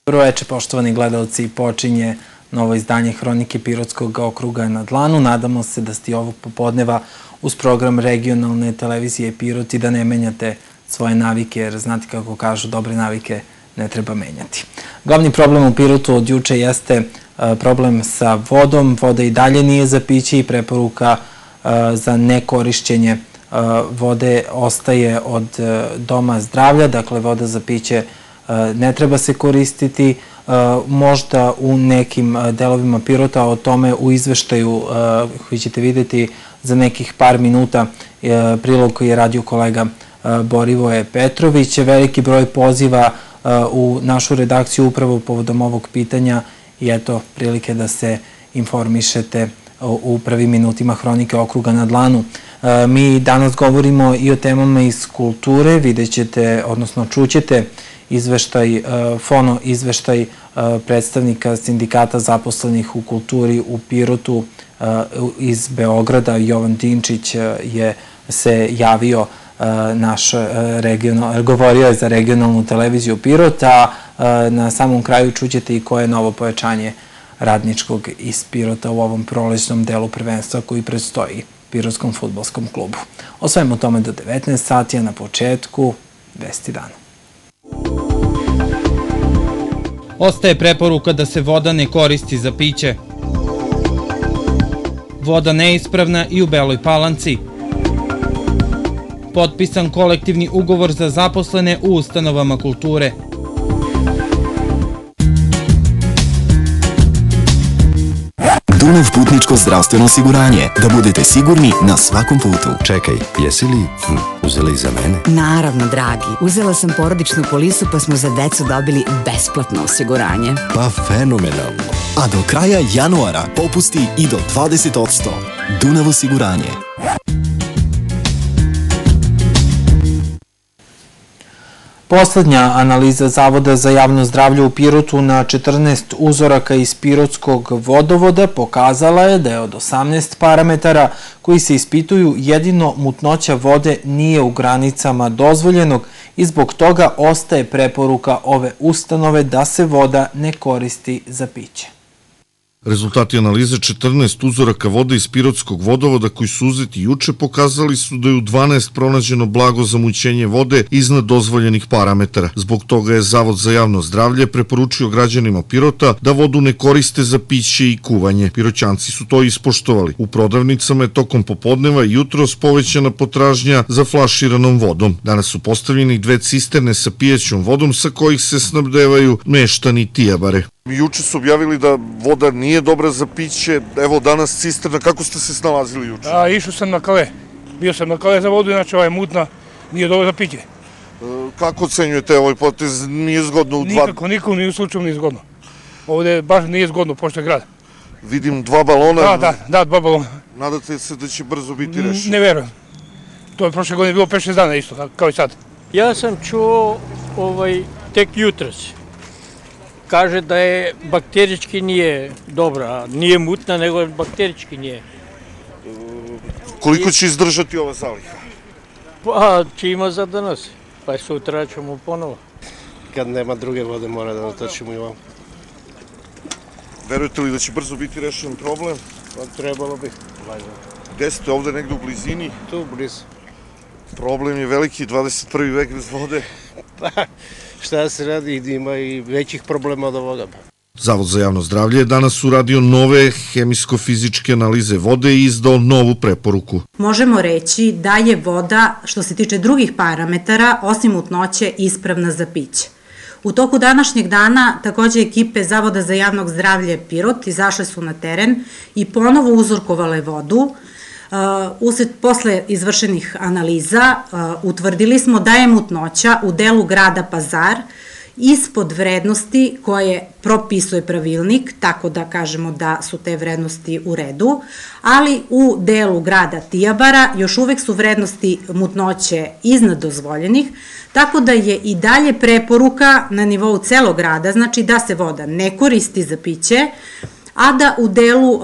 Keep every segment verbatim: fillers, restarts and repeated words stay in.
Dobro večer, poštovani gledalci, počinje novo izdanje Hronike Pirotskog okruga na dlanu. Nadamo se da ste ovog popodneva uz program regionalne televizije Pirot i da ne menjate svoje navike, jer znate kako kažu, dobre navike ne treba menjati. Glavni problem u Pirotu od juče jeste problem sa vodom. Voda i dalje nije za piće i preporuka za nekorišćenje vode ostaje od Doma zdravlja, dakle voda za piće ne treba se koristiti. Možda u nekim delovima Pirota, o tome u izveštaju koji ćete videti za nekih par minuta, prilog koji je radio kolega Borivoje Petrović. Veliki broj poziva u našu redakciju upravo povodom ovog pitanja i eto prilike da se informišete u prvim minutima Hronike okruga na dlanu. Mi danas govorimo i o temama iz kulture, vidjet ćete, odnosno čućete izveštaj, fono izveštaj predstavnika sindikata zaposlenih u kulturi u Pirotu iz Beograda. Jovan Dinčić je se javio naš regional, govorio je za regionalnu televiziju Pirot, a na samom kraju čućete i koje je novo pojačanje radničkog iz Pirota u ovom prolećnom delu prvenstva koji predstoji Pirotskom fudbalskom klubu. O svemu tome do devetnaest sati, a na početku vesti dana. Ostaje preporuka da se voda ne koristi za piće. Voda neispravna i u Beloj Palanci. Potpisan kolektivni ugovor za zaposlene u ustanovama kulture. Dunav putničko zdravstveno osiguranje. Da budete sigurni na svakom putu. Čekaj, jesi li hm, uzela i za mene? Naravno, dragi. Uzela sam porodičnu polisu pa smo za decu dobili besplatno osiguranje. Pa fenomenalno. A do kraja januara popusti i do dvadeset posto. Dunav osiguranje. Poslednja analiza Zavoda za javno zdravlje u Pirotu na četrnaest uzoraka iz Pirotskog vodovoda pokazala je da je od osamnaest parametara koji se ispituju jedino mutnoća vode nije u granicama dozvoljenog i zbog toga ostaje preporuka ove ustanove da se voda ne koristi za piće. Rezultati analize četrnaest uzoraka vode iz Pirotskog vodovoda koji su uzeti juče pokazali su da je u dvanaest pronađeno blago zamućenje vode iznad dozvoljenih parametara. Zbog toga je Zavod za javno zdravlje preporučio građanima Pirota da vodu ne koriste za piće i kuvanje. Piroćanci su to ispoštovali. U prodavnicama je tokom popodneva i jutros povećana potražnja za flaširanom vodom. Danas su postavljeni dve cisterne sa pijećom vodom sa kojih se snabdevaju meštani Tijabare. Juče su objavili da voda nije dobra za piće, evo danas cisterna, kako ste se snalazili juče? A, išao sam na kale, bio sam na kale za vodu, inače ovaj mutna nije dobra za piće. E, kako ocenjujete ovaj potez, nije zgodno u dva... Nikako, nikom ni u slučaju nije zgodno. Ovde baš nije zgodno, pošto je grad. Vidim dva balona. Da, da, da, dva balona. Nadate se da će brzo biti rešeno? Ne verujem. To je prošle godine bilo pet šest dana isto, kao i sad. Ja sam čuo ovaj, tek jutros. Kaže da je bakterički nije dobra, nije mutna, nego bakterički nije. Koliko će izdržati ova zaliha? Pa, će ima za danas, pa sutra ćemo ponovo. Kad nema druge vode, mora da natočimo i ovom. Verujete li da će brzo biti rešen problem? Pa, trebalo bi. Gde ste, ovde negde u blizini? Tu, blizu. Problem je veliki, dvadeset prvi vek bez vode. Pa, šta se radi, ima i većih problema od ovoga. Zavod za javno zdravlje je danas uradio nove hemijsko-fizičke analize vode i izdao novu preporuku. Možemo reći da je voda, što se tiče drugih parametara, osim mutnoće, ispravna za piće. U toku današnjeg dana takođe ekipe Zavoda za javnog zdravlje Pirot izašle su na teren i ponovo uzorkovale vodu. Usled posle izvršenih analiza utvrdili smo da je mutnoća u delu grada Pazar ispod vrednosti koje propisuje pravilnik, tako da kažemo da su te vrednosti u redu, ali u delu grada Tijabara još uvek su vrednosti mutnoće iznad dozvoljenih, tako da je i dalje preporuka na nivou celog grada, znači da se voda ne koristi za piće, a da u delu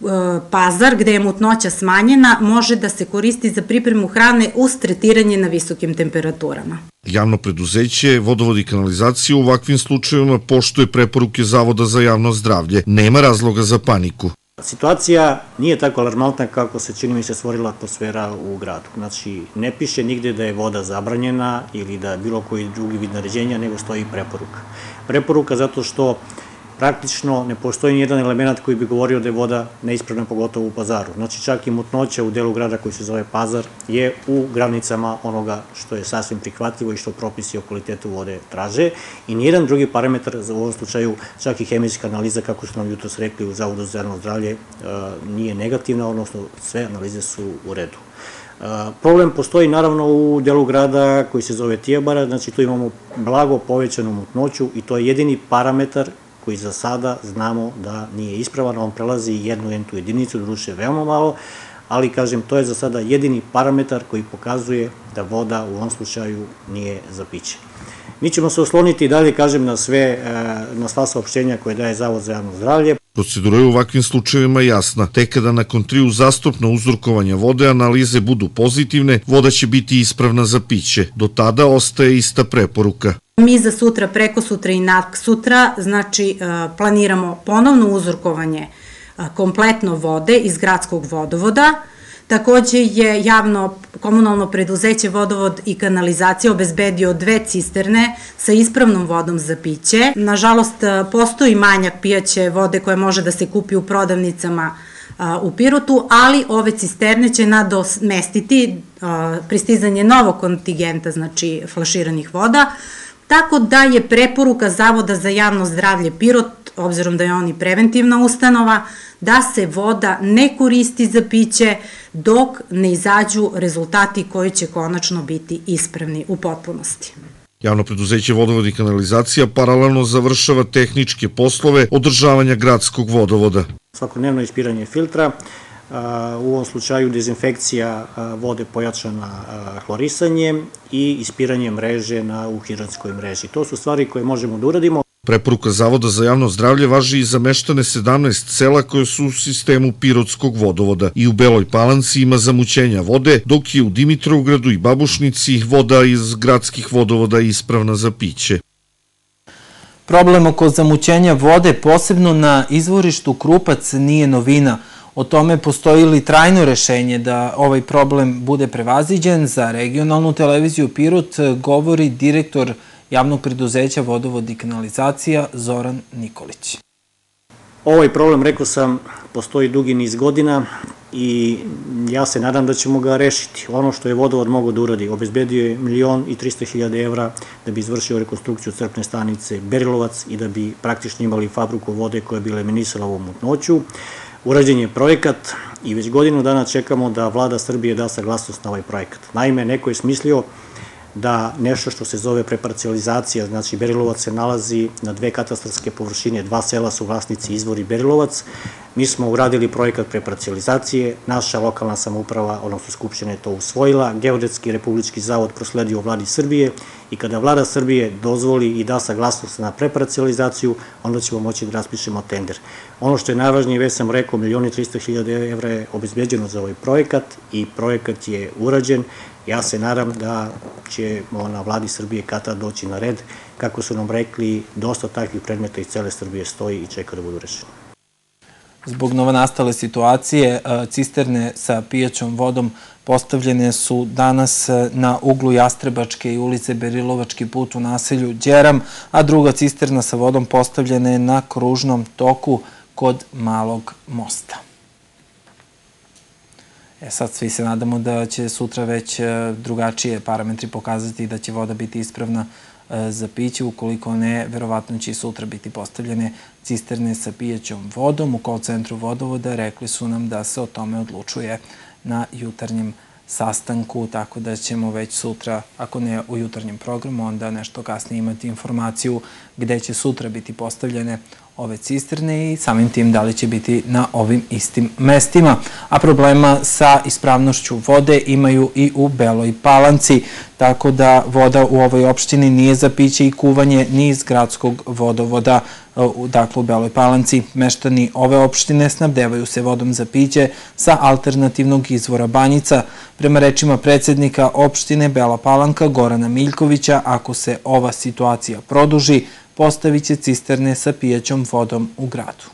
Pazar, gde je mutnoća smanjena, može da se koristi za pripremu hrane uz tretiranje na visokim temperaturama. Javno preduzeće Vodovod i kanalizacija u ovakvim slučajevima poštuje preporuke Zavoda za javno zdravlje. Nema razloga za paniku. Situacija nije tako alarmantna kako se, čini mi se, stvorila atmosfera u gradu. Znači, ne piše nigde da je voda zabranjena ili da je bilo koji drugi vid naređenja, nego stoji preporuka. Preporuka zato što praktično ne postoji nijedan element koji bi govorio da je voda neispravna, pogotovo u Pazaru. Znači, čak i mutnoća u delu grada koji se zove Pazar je u granicama onoga što je sasvim prihvatljivo i što propisi o kvalitetu vode traže i nijedan drugi parametar, u ovom slučaju čak i hemijska analiza, kako su nam jutros rekli u Zavodu za javno zdravlje, nije negativna, odnosno sve analize su u redu. Problem postoji naravno u delu grada koji se zove Tijabara, znači tu imamo blago povećanu mutnoću i to je jedini parametar koji za sada znamo da nije ispravan, on prelazi jednu entu jedinicu, doduše veoma malo, ali kažem, to je za sada jedini parametar koji pokazuje da voda u ovom slučaju nije za piće. Mi ćemo se osloniti i dalje, kažem, na sve, na sva saopštenja koje daje Zavod za javno zdravlje. Procedura je u ovakvim slučajevima jasna. Tek kada nakon tri uzastopna uzrokovanja vode analize budu pozitivne, voda će biti ispravna za piće. Do tada ostaje ista preporuka. Mi za sutra, preko sutra i nak sutra, znači planiramo ponovno uzorkovanje kompletno vode iz gradskog vodovoda. Takođe je javno komunalno preduzeće Vodovod i kanalizacija obezbedio dve cisterne sa ispravnom vodom za piće. Nažalost, postoji manjak pijaće vode koja može da se kupi u prodavnicama u Pirotu, ali ove cisterne će nadomestiti pristizanje novog kontingenta, znači flaširanih voda, tako da je preporuka Zavoda za javno zdravlje Pirot, obzirom da je on i preventivna ustanova, da se voda ne koristi za piće dok ne izađu rezultati koji će konačno biti ispravni u potpunosti. Javno preduzeće Vodovod i kanalizacija paralelno završava tehničke poslove održavanja gradskog vodovoda. Svakodnevno ispiranje filtra, u ovom slučaju dezinfekcija vode pojačana hlorisanjem i ispiranje mreže na uhidratskoj mreži. To su stvari koje možemo da uradimo. Preporuka Zavoda za javno zdravlje važi i za meštane sedamnaest sela koje su u sistemu Pirotskog vodovoda. I u Beloj Palanci ima zamućenja vode, dok je u Dimitrovgradu i Babušnici voda iz gradskih vodovoda ispravna za piće. Problem oko zamućenja vode, posebno na izvorištu Krupac, nije novina. O tome postoji li trajno rešenje da ovaj problem bude prevaziđen? Za regionalnu televiziju Pirot govori direktor javnog preduzeća Vodovod i kanalizacija Zoran Nikolić. Ovaj problem, rekao sam, postoji dugi niz godina i ja se nadam da ćemo ga rešiti. Ono što je Vodovod mogao da uradi, obezbedio je milion i trista hiljada evra da bi izvršio rekonstrukciju crpne stanice Berilovac i da bi praktično imali fabriku vode koja bi eliminisala ovu mutnoću. Urađen je projekat i već godinu dana čekamo da vlada Srbije da saglasnost na ovaj projekat. Naime, neko je smislio da nešto što se zove preparcijalizacija, znači Berilovac se nalazi na dve katastarske površine, dva sela su vlasnici izvori Berilovac. Mi smo uradili projekat preparcijalizacije, naša lokalna samouprava, odnosno Skupština je to usvojila, Geodetski republički zavod prosledio vladi Srbije i kada vlada Srbije dozvoli i da saglasnost na preparcijalizaciju, onda ćemo moći da raspišemo tender. Ono što je najvažnije, već sam rekao, milion i trista hiljada evra je obezbeđeno za ovaj projekat i projekat je urađen. Ja se nadam da će na vladi Srbije kada doći na red. Kako su nam rekli, dosta takvih predmeta iz cele Srbije stoji i čeka da budu rešeni. Zbog novonastale situacije, cisterne sa pijaćom vodom postavljene su danas na uglu Jastrebačke i ulice Berilovački put u naselju Đeram, a druga cisterna sa vodom postavljena je na kružnom toku kod Malog mosta. E sad svi se nadamo da će sutra već drugačije parametri pokazati da će voda biti ispravna za piće. Ukoliko ne, verovatno će i sutra biti postavljene cisterne sa pijaćom vodom. U call centru vodovoda rekli su nam da se o tome odlučuje na jutarnjem sastanku, tako da ćemo već sutra, ako ne u jutarnjem programu, onda nešto kasnije imati informaciju gde će sutra biti postavljene ove cisterne i samim tim da li će biti na ovim istim mestima. A problema sa ispravnošću vode imaju i u Beloj Palanci. tako da voda u ovoj opštini nije za piće i kuvanje ni iz gradskog vodovoda, dakle u Beloj Palanci. Meštani ove opštine snabdevaju se vodom za piće sa alternativnog izvora Banjica. Prema rečima predsednika opštine Bela Palanka Gorana Miljkovića, ako se ova situacija produži, postavit će cisterne sa pijećom vodom u gradu.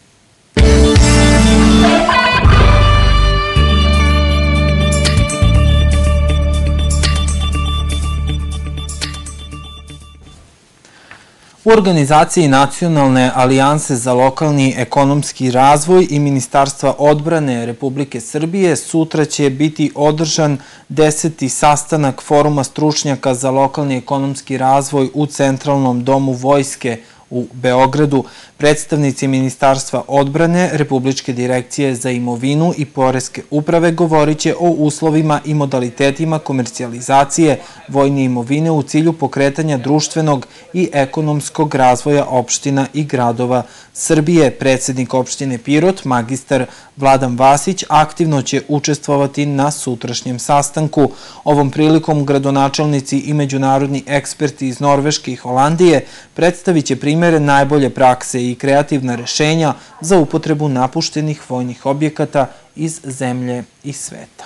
U organizaciji Nacionalne alijanse za lokalni ekonomski razvoj i Ministarstva odbrane Republike Srbije sutra će biti održan deseti sastanak Foruma stručnjaka za lokalni ekonomski razvoj u Centralnom domu vojske u Beogradu. Predstavnici Ministarstva odbrane, Republičke direkcije za imovinu i poreske uprave govorit će o uslovima i modalitetima komercijalizacije vojne imovine u cilju pokretanja društvenog i ekonomskog razvoja opština i gradova Srbije. Predsednik opštine Pirot, magistar Vladan Vasić, aktivno će učestvovati na sutrašnjem sastanku. Ovom prilikom gradonačelnici i međunarodni eksperti iz Norveške i Holandije predstavit će primere najbolje prakse i kreativna rešenja za upotrebu napuštenih vojnih objekata iz zemlje i sveta.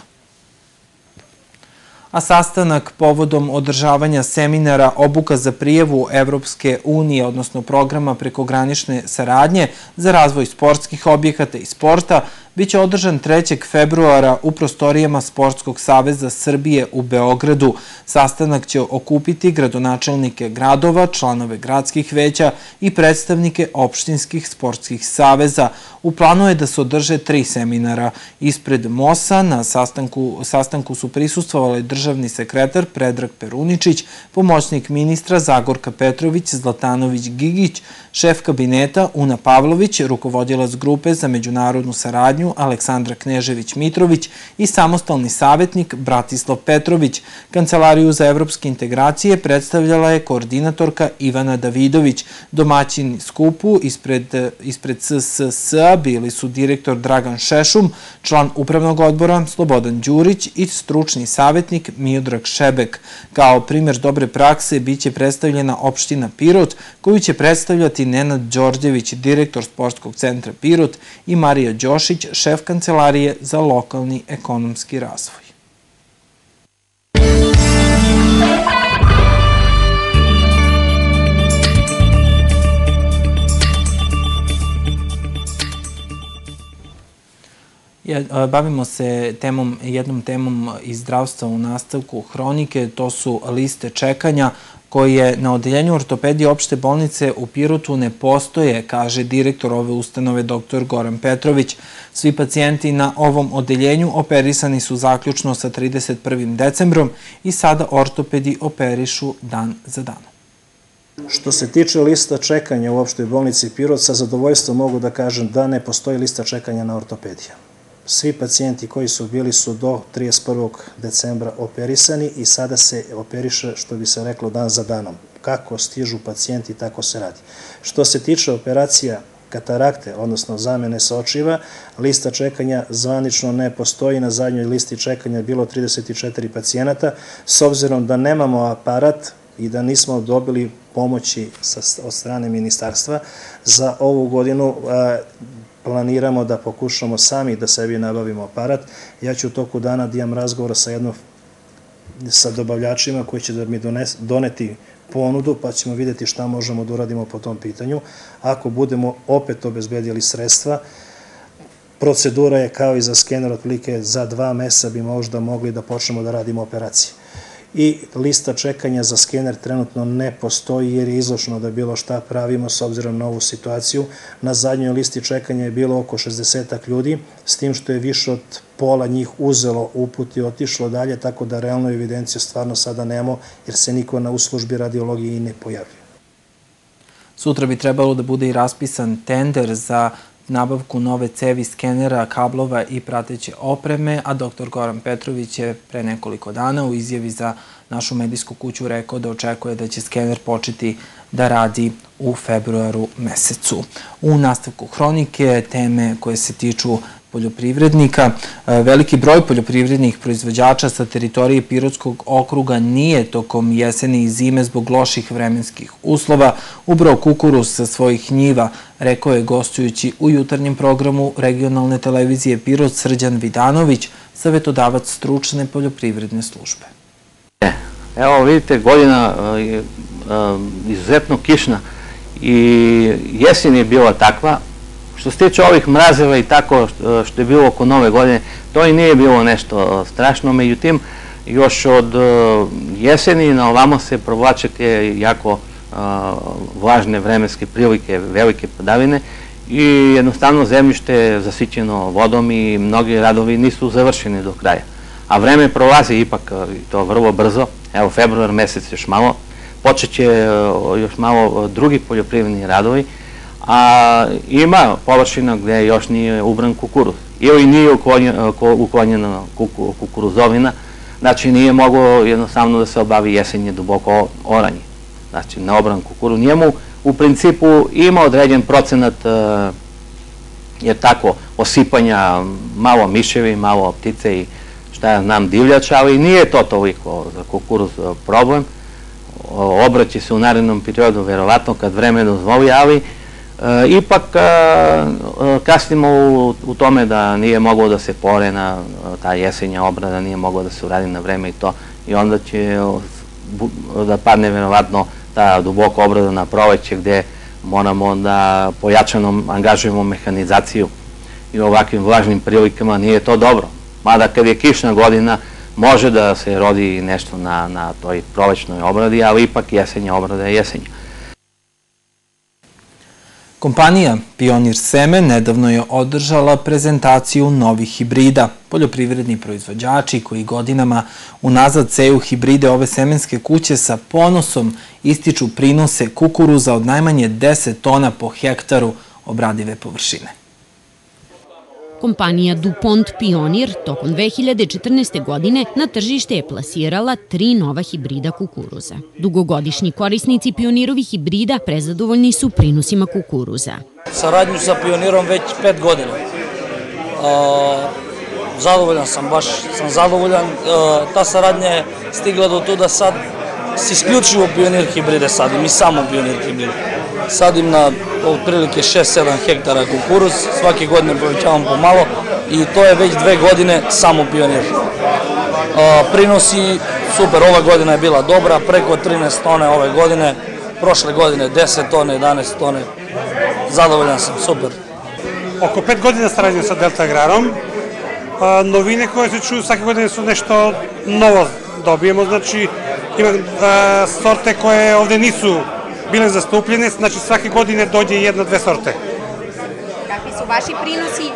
A sastanak povodom održavanja seminara obuka za prijavu Evropske unije, odnosno programa prekogranične saradnje za razvoj sportskih objekata i sporta, biće održan trećeg februara u prostorijama Sportskog saveza Srbije u Beogradu. Sastanak će okupiti gradonačelnike gradova, članove gradskih veća i predstavnike opštinskih sportskih saveza. U planu je da se održe tri seminara. Ispred M O S-a na sastanku, sastanku su prisustvovali državni sekretar Predrag Peruničić, pomoćnik ministra Zagorka Petrović, Zlatanović Gigić, šef kabineta Una Pavlović, rukovodilac grupe za međunarodnu saradnju Aleksandra Knežević-Mitrović i samostalni savjetnik Bratislav Petrović. Kancelariju za evropske integracije predstavljala je koordinatorka Ivana Davidović. Domaćini skupu ispred, ispred S S S-a bili su direktor Dragan Šešum, član upravnog odbora Slobodan Đurić i stručni savjetnik Miodrag Šebek. Kao primjer dobre prakse biće predstavljena opština Pirot, koju će predstavljati Nenad Đorđević, direktor Sportskog centra Pirot, i Marija Đošić, šef Kancelarije za lokalni ekonomski razvoj. Bavimo se temom, jednom temom iz zdravstva u nastavku hronike, to su liste čekanja koje na odeljenju ortopedije opšte bolnice u Pirotu ne postoje, kaže direktor ove ustanove doktor Goran Petrović. Svi pacijenti na ovom odeljenju operisani su zaključno sa trideset prvim decembrom i sada ortopedi operišu dan za danom. Što se tiče lista čekanja u opštoj bolnici Pirot, sa zadovoljstvom mogu da kažem da ne postoji lista čekanja na ortopediju. Svi pacijenti koji su bili su do trideset prvog decembra operisani i sada se operiše, što bi se reklo, dan za danom. Kako stižu pacijenti, tako se radi. Što se tiče operacija katarakte, odnosno zamene sočiva, lista čekanja zvanično ne postoji. Na zadnjoj listi čekanja je bilo trideset četiri pacijenata. S obzirom da nemamo aparat i da nismo dobili pomoći od strane ministarstva, za ovu godinu planiramo da pokušamo sami da sebi nabavimo aparat. Ja ću u toku dana da imam razgovor sa jednom sa dobavljačima koji će da mi doneti ponudu, pa ćemo vidjeti šta možemo da uradimo po tom pitanju. Ako budemo opet obezbedili sredstva, procedura je kao i za skener, otprilike za dva meseca bi možda mogli da počnemo da radimo operacije. I lista čekanja za skener trenutno ne postoji jer je izloženo da bilo šta pravimo s obzirom na ovu situaciju. Na zadnjoj listi čekanja je bilo oko šezdesetak ljudi, s tim što je više od pola njih uzelo uput i otišlo dalje, tako da realnu evidenciju stvarno sada nemamo jer se niko na uslužbi radiologije i ne pojavljuje. Sutra bi trebalo da bude i raspisan tender za nabavku nove cevi, skenera, kablova i prateće opreme, a doktor Goran Petrović je pre nekoliko dana u izjavi za našu medijsku kuću rekao da očekuje da će skener početi da radi u februaru mesecu. U nastavku hronike teme koje se tiču poljoprivrednika. Veliki broj poljoprivrednih proizvođača sa teritorije Pirotskog okruga nije tokom jeseni i zime zbog loših vremenskih uslova ubrao kukuruz sa svojih njiva, rekao je gostujući u jutarnjem programu regionalne televizije Pirot Srđan Vidanović, savetodavac stručne poljoprivredne službe. Evo vidite, godina je izuzetno kišna i jesen je bila takva. Što se tiče ovih mrazeva i tako što je bilo oko nove godine, to i nije bilo nešto strašno, međutim još od jeseni na ovamo se provlače te jako vlažne vremenske prilike, velike padavine i jednostavno zemljište je zasićeno vodom i mnogi radovi nisu završeni do kraja. A vreme prolazi ipak to vrlo brzo, evo februar mesec još malo, počet će još malo drugi poljoprivredni radovi, a ima površina gde još nije ubran kukuruz ili nije uklonjena kukuruzovina, znači nije moglo jednostavno da se obavi jesenje duboko oranje, znači na obran kukuruz. Njemu u principu ima određen procenat, jer tako, osipanja, malo miševi, malo ptice i šta ja znam divljač, ali nije to toliko za kukuruz problem. Obraće se u narednom periodu, verovatno kad vreme dozvoli, ali ipak kasnimo u tome da nije moglo da se pore na ta jesenja obrada, nije moglo da se uradi na vreme i to, i onda će da padne verovatno ta duboko obrada na proleće gde moramo da pojačano angažujemo mehanizaciju i u ovakvim vlažnim prilikama nije to dobro. Mada kad je kišna godina može da se rodi nešto na toj prolećnoj obradi, ali ipak jesenja obrada je jesenja. Kompanija Pionir Seme nedavno je održala prezentaciju novih hibrida. Poljoprivredni proizvođači koji godinama unazad seju hibride ove semenske kuće sa ponosom ističu prinose kukuruza od najmanje deset tona po hektaru obradive površine. Kompanija DuPont Pionir tokom dve hiljade četrnaeste. godine na tržište je plasirala tri nova hibrida kukuruza. Dugogodišnji korisnici Pionirovih hibrida prezadovoljni su prinosima kukuruza. Saradnju sa Pionirom već pet godina. Zadovoljan sam, baš sam zadovoljan. Ta saradnja je stigla do tu da sad se isključivo Pionir hibride sadim i samo Pionir hibride. Sadim na otprilike šest sedam hektara kukuruz, svake godine povećavam pomalo i to je već dve godine samo Pionir. Prinosi super, ova godina je bila dobra, preko trinaest tone ove godine, prošle godine deset tone, jedanaest tone, zadovoljan sam, super. Oko pet godina saradnjam sa Delta Agrarom, novine koje se čuju svake godine su nešto novo dobijemo, znači ima sorte koje ovde nisu bile zastupljene, znači svake godine dođe jedna, dve sorte. Kakvi su vaši prinosi?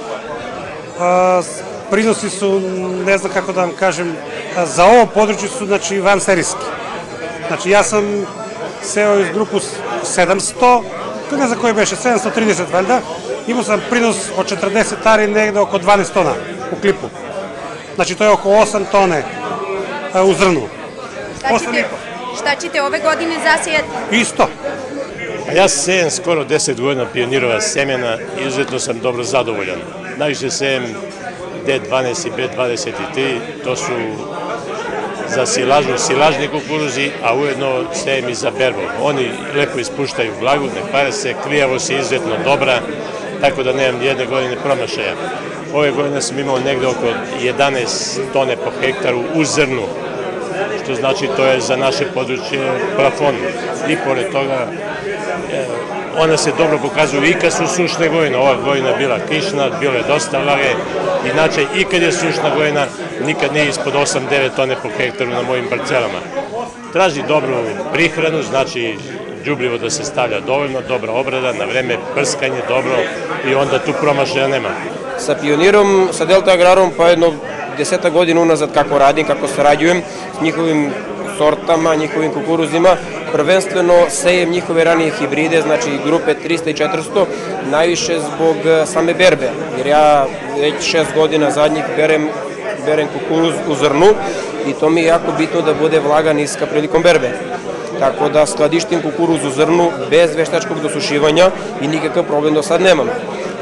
Prinosi su, ne znam kako da vam kažem, za ovo područje su znači van serijski. Znači ja sam seo iz grupu sedamsto, ne znam koje beše, sedamsto trideset valjda, imao sam prinos od četrdeset ari negde oko dvanaest tona u klipu. Znači to je oko osam tone u zrnu. Šta ćete ove godine zasijati? Isto. Ja sejem skoro deset godina Pionirova semena i izuzetno sam dobro zadovoljan. Najviše sejem D dvanaest i B dvadeset tri, to su za silažu silažni kukuruzi, a ujedno sejem i za berbu. Oni lepo ispuštaju vlagu, ne pare se, klijavost je izuzetno dobra, tako da nemam jedne godine promašaja. Ove godine sam imao negde oko jedanaest tone po hektaru u zrnu, što znači to je za naše područje plafon. I pored toga ona se dobro pokazuju i kad su sušne godine. Ova godina je bila kišna, bilo je dosta vlage. Inače, i kad je sušna godina, nikad nije ispod osam devet tone po hektaru na mojim parcelama. Traži dobru prihranu, znači đubrivo da se stavlja dovoljno, dobra obrada, na vreme prskanje dobro i onda tu promašaja nema. Sa Pionirom, sa Delta Agrarom, pa jedno deseta godina unazad kako radim, kako sarađujem s njihovim sortama, njihovim kukuruzima, prvenstveno sejem njihove ranije hibride, znači grupe trista i četiristo, najviše zbog same berbe, jer ja već šest godina zadnjih berem, berem kukuruz u zrnu i to mi je jako bitno da bude vlaga niska prilikom berbe. Tako da skladištim kukuruz u zrnu bez veštačkog dosušivanja i nikakav problem do sad nemam.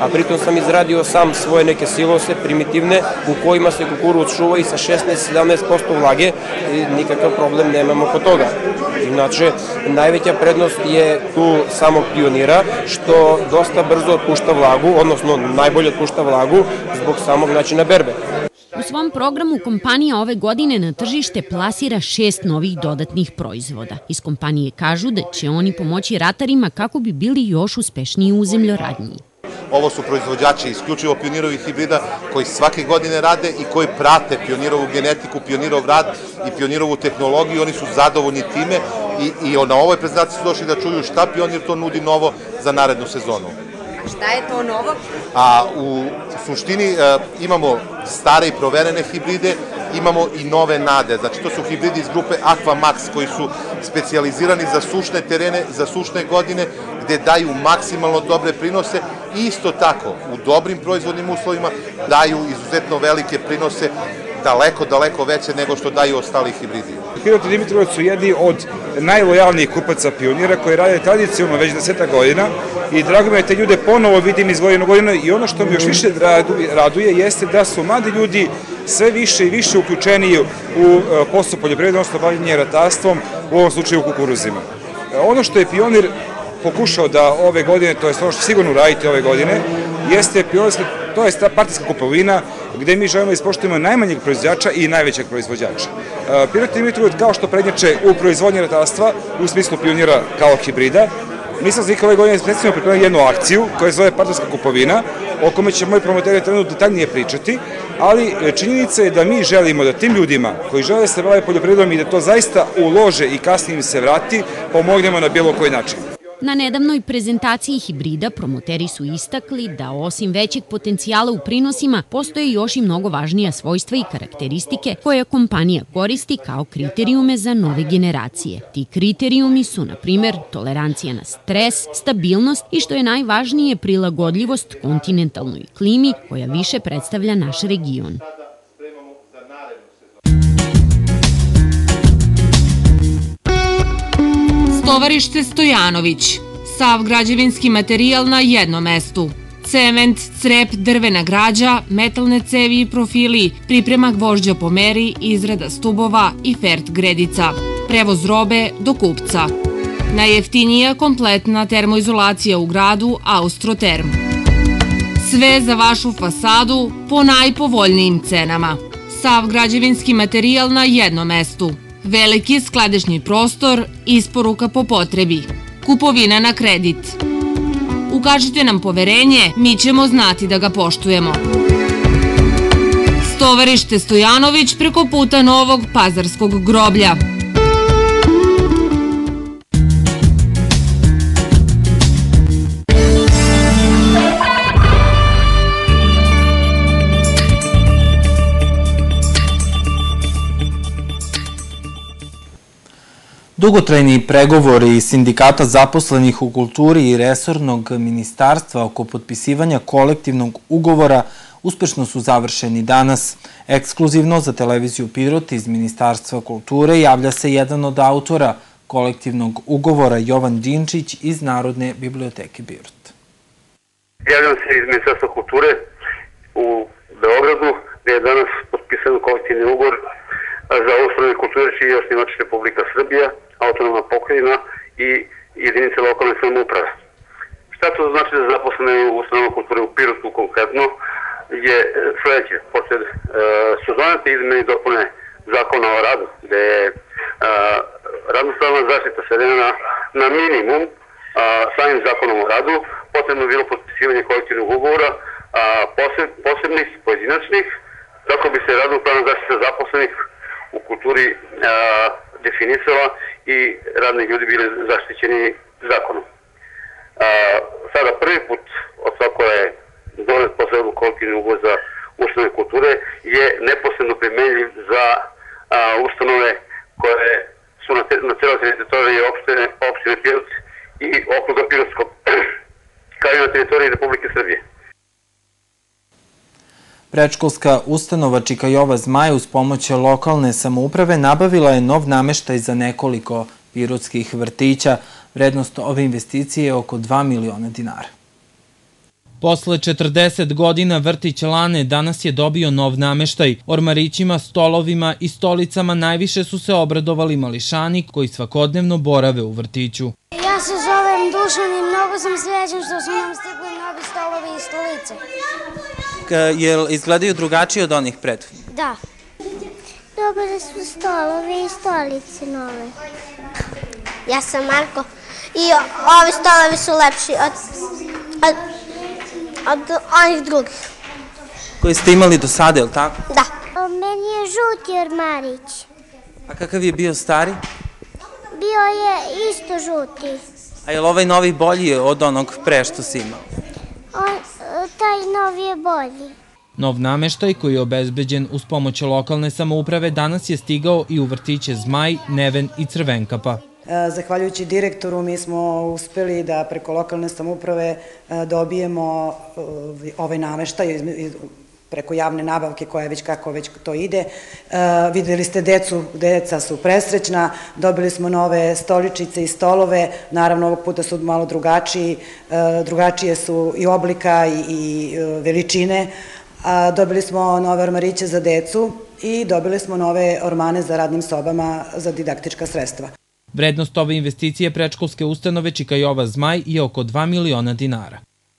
a pritom sam izradio sam svoje neke silose primitivne u kojima se kukuruz čuva i sa šesnaest do sedamnaest posto vlage i nikakav problem nemamo kod toga. Inače, najveća prednost je tu samog Pionira što dosta brzo otpušta vlagu, odnosno najbolje otpušta vlagu zbog samog načina berbe. U svom programu kompanija ove godine na tržište plasira šest novih dodatnih proizvoda. Iz kompanije kažu da će oni pomoći ratarima kako bi bili još uspešniji u zemljoradnji. Ovo su proizvođači isključivo Pionirovih hibrida koji svake godine rade i koji prate Pionirovu genetiku, Pionirov rad i Pionirovu tehnologiju. Oni su zadovoljni time i, i na ovoj prezentaciji su došli da čuju šta Pionir to nudi novo za narednu sezonu. Šta je to novo? A u suštini e, imamo stare i proverene hibride, imamo i nove nade. Znači to su hibridi iz grupe Aqua Max koji su specijalizirani za sušne terene, za sušne godine, gde daju maksimalno dobre prinose i isto tako u dobrim proizvodnim uslovima daju izuzetno velike prinose, daleko, daleko veće nego što daju ostali hibridi. Pirot i Dimitrovac su jedni od najlojalnijih kupaca Pionira koji rade tradicionalno već desetak godina i drago mi je te ljude ponovo vidim iz godine u godinu i ono što mi još više raduje jeste da su mladi ljudi sve više i više uključeni u posao poljoprivrede, odnosno bavljenje ratarstvom, u ovom slučaju u kukuruzima. Ono što je Pionir pokušao da ove godine, to je ono što sigurno radite ove godine, jeste pionirska, to je ta partijska kupovina gde mi želimo da ispoštujemo najmanjeg proizvođača i najvećeg proizvođača. Pirot i Dimitrovac kao što prednjače u proizvodnji ratarstva u smislu Pionira kao hibrida, mi sam zvika ove godine specijalno pripremili jednu akciju koja se zove partijska kupovina, o kome će moji promoteri trenutno detaljnije pričati, ali činjenica je da mi želimo da tim ljudima koji žele da se bave poljoprivredom i da to zaista ulože i kasnije im se vrati, pomognemo na bilo koji način. Na nedavnoj prezentaciji hibrida promoteri su istakli da osim većeg potencijala u prinosima postoje još i mnogo važnija svojstva i karakteristike koje kompanija koristi kao kriterijume za nove generacije. Ti kriterijumi su, na primer, tolerancija na stres, stabilnost i, što je najvažnije, prilagodljivost kontinentalnoj klimi koja više predstavlja naš region. Tovarište Stojanović, sav građevinski materijal na jednom mestu. Cement, crep, drvena građa, metalne cevi i profili, priprema gvožđa po meri, izrada stubova i fert gredica. Prevoz robe do kupca. Najjeftinija kompletna termoizolacija u gradu Austroterm. Sve za vašu fasadu po najpovoljnijim cenama. Sav građevinski materijal na jednom mestu. Veliki skladišni prostor, isporuka po potrebi, kupovina na kredit. Ukažite nam poverenje, mi ćemo znati da ga poštujemo. Tovarište Stojanović preko puta Novog Pazarskog groblja. Dugotrajni pregovori sindikata zaposlenih u kulturi i resornog ministarstva oko potpisivanja kolektivnog ugovora uspešno su završeni danas. Ekskluzivno za televiziju Pirot iz Ministarstva kulture javlja se jedan od autora kolektivnog ugovora, Jovan Dinčić iz Narodne biblioteke Pirot. Javljam se iz Ministarstva kulture u Beogradu, gde je danas potpisan kolektivni ugovor za ustanove kulture čiji je osnivač Republika Srbija, autonomna pokrajina i jedinice lokalne samouprave. Šta to znači za zaposlene u ustanovama kulture u Pirotu konkretno je sledeće. Posled e, su donete izmene i dopune zakona o radu, gde je e, radno-pravna zaštita svedena na, na minimum a, samim zakonom o radu. Potrebno je bilo potpisivanje kolektivnog ugovora a, poseb, posebnih, pojedinačnih, kako bi se radno-pravna zaštita zaposlenih u kulturi a, definisala i radni ljudi bili zaštićeni zakonom. A, sada prvi put od svako je donet posebno kolektivni ugovor za ustanove kulture je neposredno primenljiv za a, ustanove koje su na, te, na celoj teritoriji opštine, opštine Pirot i okruga Pirotskog, kao i na teritoriji Republike Srbije. Predškolska ustanova Čika Jova Zmaj uz pomoć lokalne samouprave nabavila je nov nameštaj za nekoliko pirotskih vrtića. Vrednost ove investicije je oko dva miliona dinara. Posle četrdeset godina vrtić Lane danas je dobio nov nameštaj. Ormarićima, stolovima i stolicama najviše su se obradovali mališani koji svakodnevno borave u vrtiću. Ja se zovem Dušan i mnogo sam srećan što su nam stigli novi stolovi i stolice. Jel izgledaju drugačije od onih prethodnih? Da. Dobili su stolovi i stolice nove. Ja sam Marko i ovi stolovi su lepši od, od, od onih drugih. Koje ste imali do sada, je li tako? Da. Meni je žuti ormarić. A kakav je bio stari? Bio je isto žuti. A je li ovaj novi bolji od onog pre što si imao? On, taj novi je bolji. Nov nameštaj koji je obezbeđen uz pomoć lokalne samouprave danas je stigao i u vrtiće Zmaj, Neven i Crvenkapa. Zahvaljujući direktoru mi smo uspeli da preko lokalne samouprave dobijemo ovaj nameštaj preko javne nabavke koja već kako već to ide. Videli ste decu, deca su presrećna, dobili smo nove stoličice i stolove, naravno ovog puta su malo drugačiji, drugačije su i oblika i veličine. Dobili smo nove ormariće za decu i dobili smo nove ormane za radnim sobama za didaktička sredstva. Vrednost ove investicije predškolske ustanove Čikajova Zmaj je oko dva miliona dinara.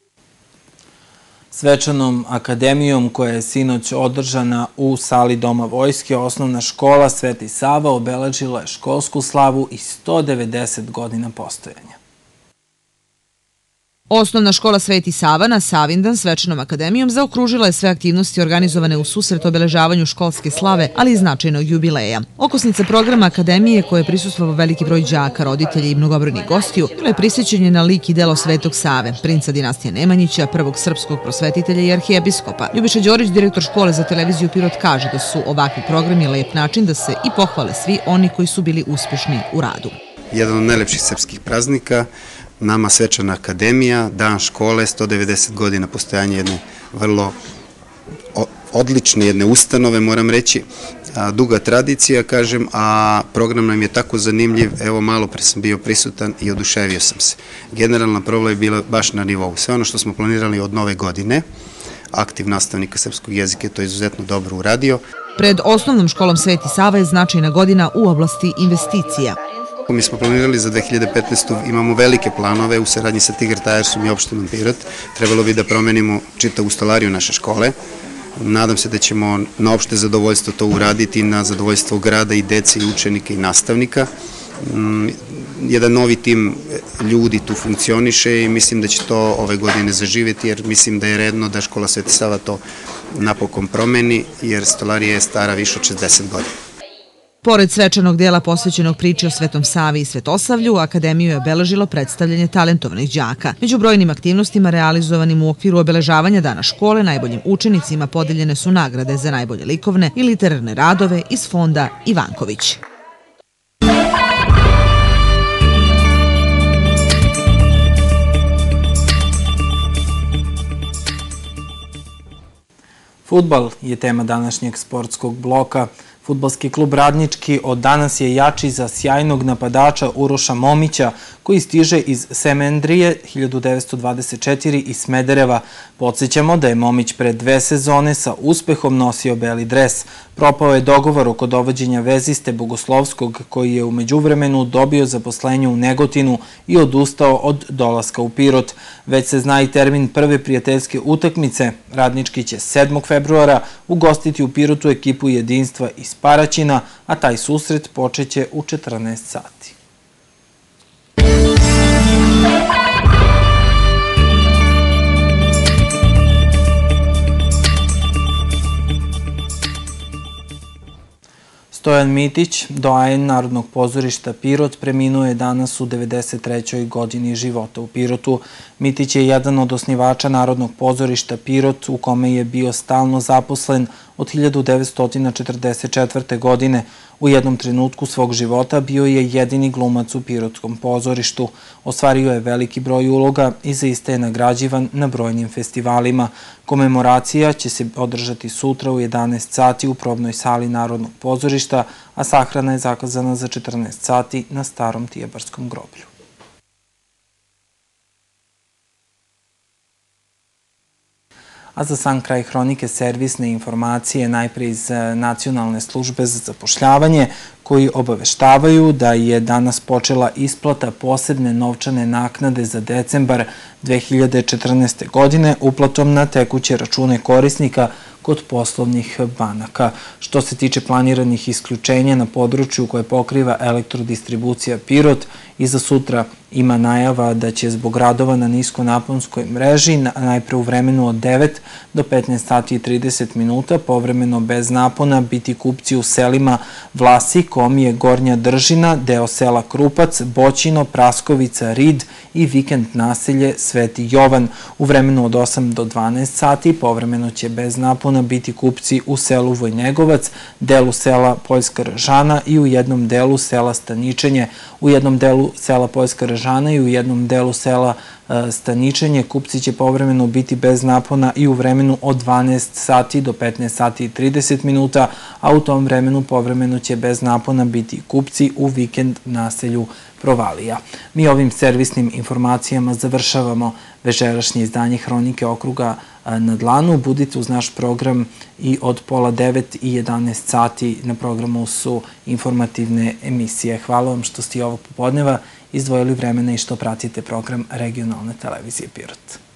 Svečanom akademijom koja je sinoć održana u sali Doma vojske, osnovna škola Sveti Sava obeležila je školsku slavu i sto devedeset godina postojanja. Osnovna škola Sveti Sava na Savindan svečanom akademijom zaokružila je sve aktivnosti organizovane u susret obeležavanju školske slave, ali i značajnog jubileja. Okosnica programa akademije koje je prisustvovao veliki broj đaka, roditelji i mnogobrojnih gostiju, bilo je prisjećanje na lik i delo Svetog Save, princa dinastije Nemanjića, prvog srpskog prosvetitelja i arhijepiskopa. Ljubiša Đorić, direktor škole za televiziju Pirot, kaže da su ovakvi programi lep način da se i pohvale svi oni koji su bili uspešni u radu. Jedan od najlepših srpskih praznika, nama svečana akademija, dan škole, sto devedeset godina postojanja jedne vrlo odlične jedne ustanove, moram reći, duga tradicija, kažem, a program nam je tako zanimljiv, evo malo pre sam bio prisutan i oduševio sam se. Generalna proba je bila baš na nivou. Sve ono što smo planirali od nove godine, aktiv nastavnika srpskog jezika je to izuzetno dobro uradio. Pred osnovnom školom Sveti Sava je značajna godina u oblasti investicija. Mi smo planirali za dve hiljade petnaestu. imamo velike planove u saradnji sa Tigar Tajersom i opštinom Pirot. Trebalo bi da promenimo čitavu stolariju naše škole. Nadam se da ćemo na opšte zadovoljstvo to uraditi, na zadovoljstvo grada i dece i učenika i nastavnika. Jedan novi tim ljudi tu funkcioniše i mislim da će to ove godine zaživjeti, jer mislim da je redno da škola Sveti Sava to napokon promeni, jer stolarija je stara više od šezdeset godina. Pored svečanog dela posvećenog priči o Svetom Savi i Svetosavlju, akademiju je obeležilo predstavljanje talentovanih đaka. Među brojnim aktivnostima realizovanim u okviru obeležavanja dana škole, najboljim učenicima podeljene su nagrade za najbolje likovne i literarne radove iz fonda Ivanković. Fudbal je tema današnjeg sportskog bloka. Fudbalski klub Radnički od danas je jači za sjajnog napadača Uroša Momića, koji stiže iz Semendrije hiljadu devetsto dvadeset četiri i Smedereva. Podsjećamo da je Momić pre dve sezone sa uspehom nosio beli dres. Propao je dogovor oko dovođenja veziste Bogoslovskog, koji je u međuvremenu dobio zaposlenje u Negotinu i odustao od dolaska u Pirot. Već se zna i termin prve prijateljske utakmice. Radnički će sedmog februara ugostiti u Pirotu ekipu Jedinstva iz Paraćina, a taj susret počeće u četrnaest sati. Stojan Mitić, doajen Narodnog pozorišta Pirot, preminuo je danas u devedeset trećoj godini života u Pirotu. Mitić je jedan od osnivača Narodnog pozorišta Pirot, u kome je bio stalno zaposlen od hiljadu devetsto četrdeset četvrte. godine. U jednom trenutku svog života bio je jedini glumac u Pirotskom pozorištu. Ostvario je veliki broj uloga i zaista je nagrađivan na brojnim festivalima. Komemoracija će se održati sutra u jedanaest sati u probnoj sali Narodnog pozorišta, a sahrana je zakazana za četrnaest sati na Starom Tijebarskom groblju. A za sam kraj hronike servisne informacije najpre iz Nacionalne službe za zapošljavanje, koji obaveštavaju da je danas počela isplata posebne novčane naknade za decembar dve hiljade četrnaeste. godine uplatom na tekuće račune korisnika kod poslovnih banaka. Što se tiče planiranih isključenja na području koje pokriva Elektrodistribucija Pirot, i za sutra ima najava da će zbog radova na niskonaponskoj mreži najpre u vremenu od devet do petnaest sati i trideset minuta povremeno bez napona biti kupci u selima Vlasi, Komije, Gornja Držina, deo sela Krupac, Boćino, Praskovica, Rid i vikend naselje Sveti Jovan. U vremenu od osam do dvanaest sati povremeno će bez napona biti kupci u selu Vojnegovac, delu sela Poljska Ražana i u jednom delu sela Staničenje. U jednom delu sela Poljska Ražana i u jednom delu sela Staničenje kupci će povremeno biti bez napona i u vremenu od dvanaest sati do petnaest sati i trideset minuta, a u tom vremenu povremeno će bez napona biti kupci u vikend naselju Provalija. Mi ovim servisnim informacijama završavamo večerašnje izdanje Hronike okruga na dlanu. Budite uz naš program i od pola devet i jedanaest sati. Na programu su informativne emisije. Hvala vam što ste ovog popodneva izdvojili vremena i što pratite program Regionalne televizije Pirot.